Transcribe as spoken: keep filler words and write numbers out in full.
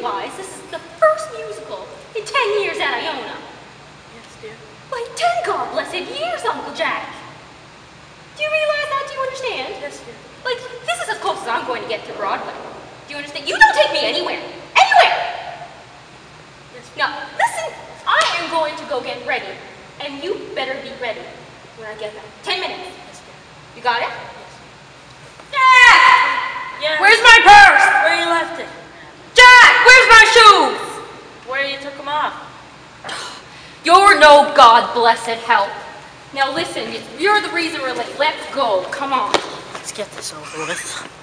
realize this is the first musical in ten years at Iona? Yes, dear. Like ten God blessed years, Uncle Jack. Do you realize that? Do you understand? Yes, dear. Like, this is as close as I'm going to get to Broadway. Do you understand? You don't take me anywhere. Anywhere! Yes, dear. Now, listen, I am going to go get ready, and you better be ready when I get back. Ten minutes. Yes, dear. You got it? Yes. Jack! Yes. Where's my purse? Where you left it? Jack! Where's my shoes? Where you took them off? You're no God-blessed help. Now listen, you're the reason we're late. Let's go. Come on. Let's get this over with.